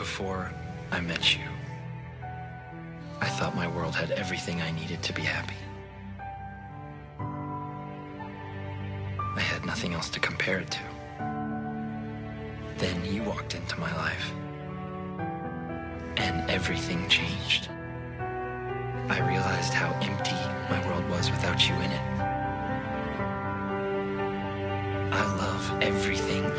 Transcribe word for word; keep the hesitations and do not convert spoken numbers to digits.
before I met you, I thought my world had everything I needed to be happy. I had nothing else to compare it to. Then you walked into my life, and everything changed. I realized how empty my world was without you in it. I love everything